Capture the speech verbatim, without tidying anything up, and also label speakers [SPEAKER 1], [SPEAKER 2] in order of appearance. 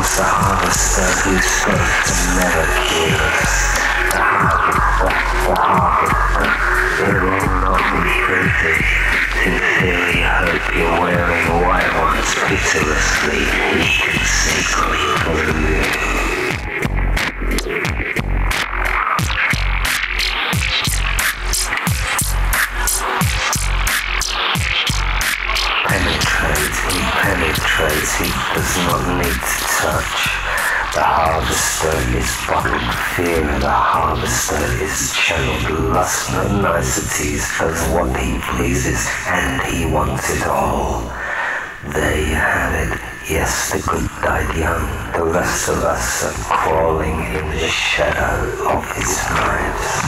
[SPEAKER 1] was the harvester who spoke to never kill us. The harvester, the harvester, it will not be pretty. Sincerely hope you're wearing white ones pitilessly. He can secretly through you. Penetrating, penetrating, does not need to touch. The harvester is bottled fear, the harvester is channeled lust, no niceties, does what he pleases, and he wants it all. There you have it. Yes, the good died young. The rest of us are crawling in the shadow of his knives.